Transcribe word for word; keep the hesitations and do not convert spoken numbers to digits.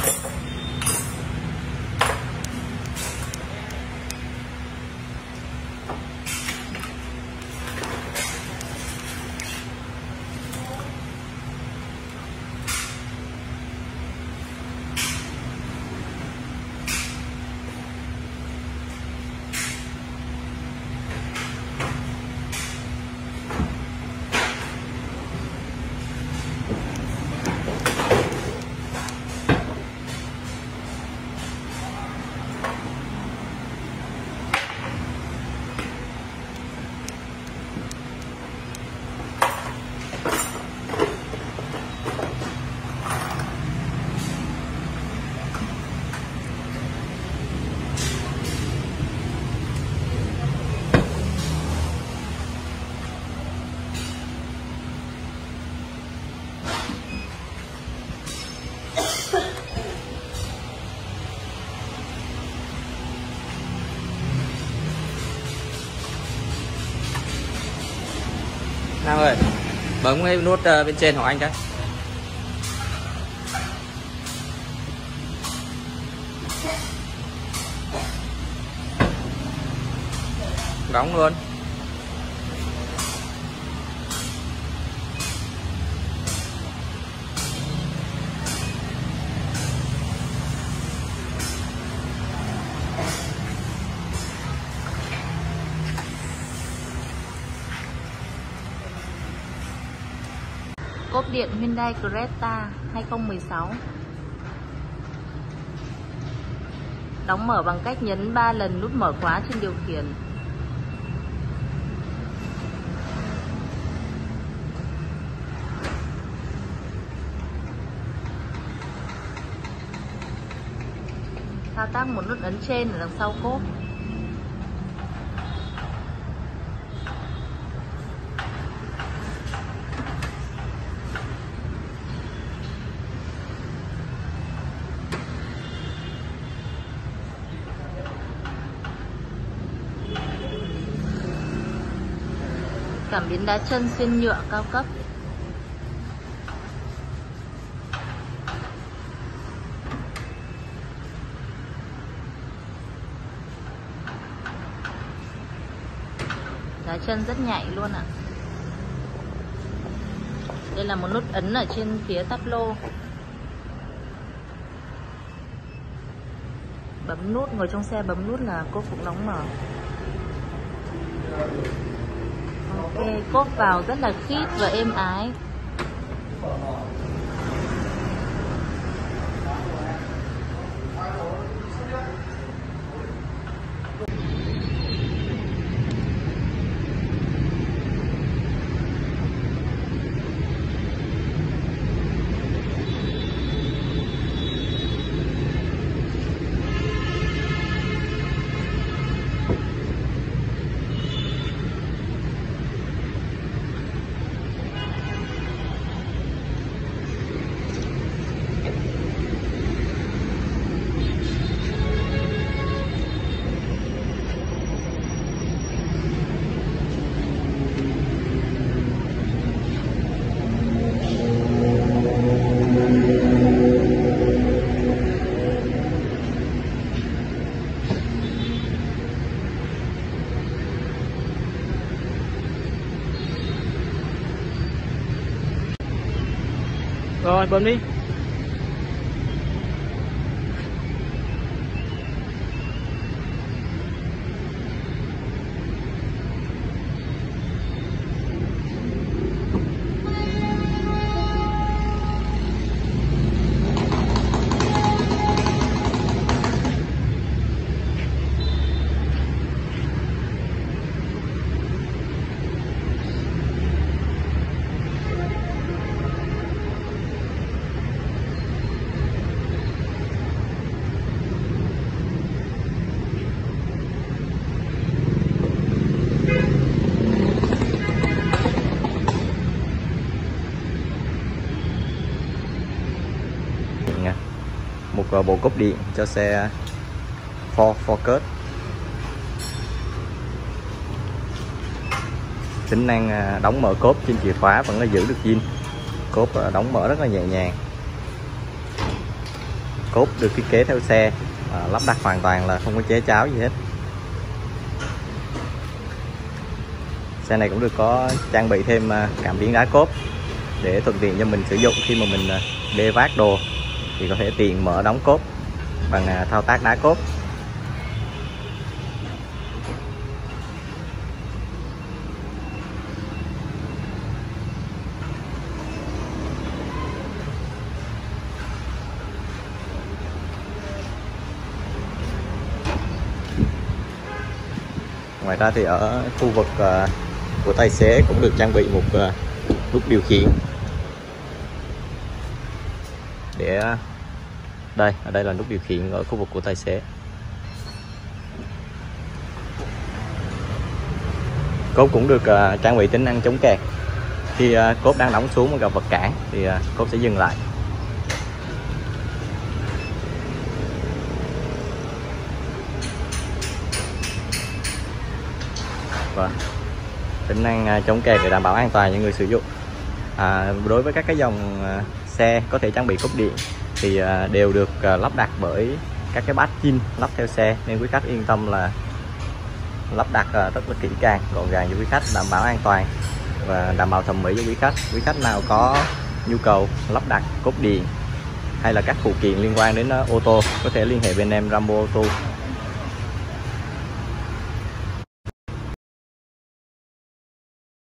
Nam ơi, bấm cái nút uh, bên trênของanh cái. Đóng luôn. Cốp điện Hyundai Creta hai không một sáu. Đóng mở bằng cách nhấn ba lần nút mở khóa trên điều khiển. Thao tác một nút ấn trên ở đằng sau cốp. Cảm biến đá chân xuyên nhựa cao cấp. Đá chân rất nhạy luôn ạ. Đây là một nút ấn ở trên phía táp lô. Bấm nút, ngồi trong xe bấm nút là cốp cũng đóng mở. Ok, cốp vào rất là khít và êm ái. Rồi, bấm đi. Một bộ cốp điện cho xe Ford Focus. Tính năng đóng mở cốp trên chìa khóa vẫn là giữ được zin. Cốp đóng mở rất là nhẹ nhàng. cốp được thiết kế theo xe, à, lắp đặt hoàn toàn là không có chế cháo gì hết. Xe này cũng được có trang bị thêm cảm biến đá cốp để thuận tiện cho mình sử dụng khi mà mình bê vác đồ, thì có thể tiện mở đóng cốp bằng thao tác đá cốp. Ngoài ra thì ở khu vực uh, của tài xế cũng được trang bị một uh, nút điều khiển để uh, đây ở đây là nút điều khiển ở khu vực của tài xế. Cốp cũng được uh, trang bị tính năng chống kẹt. Khi uh, cốp đang đóng xuống mà gặp vật cản thì uh, cốp sẽ dừng lại. Và tính năng chống kẹt để đảm bảo an toàn cho người sử dụng. À, đối với các cái dòng xe có thể trang bị cốp điện thì đều được lắp đặt bởi các cái bát zin lắp theo xe, nên quý khách yên tâm là lắp đặt rất là kỹ càng, gọn gàng cho quý khách, đảm bảo an toàn và đảm bảo thẩm mỹ cho quý khách. Quý khách nào có nhu cầu lắp đặt cốp điện hay là các phụ kiện liên quan đến ô tô có thể liên hệ bên em Rambo Auto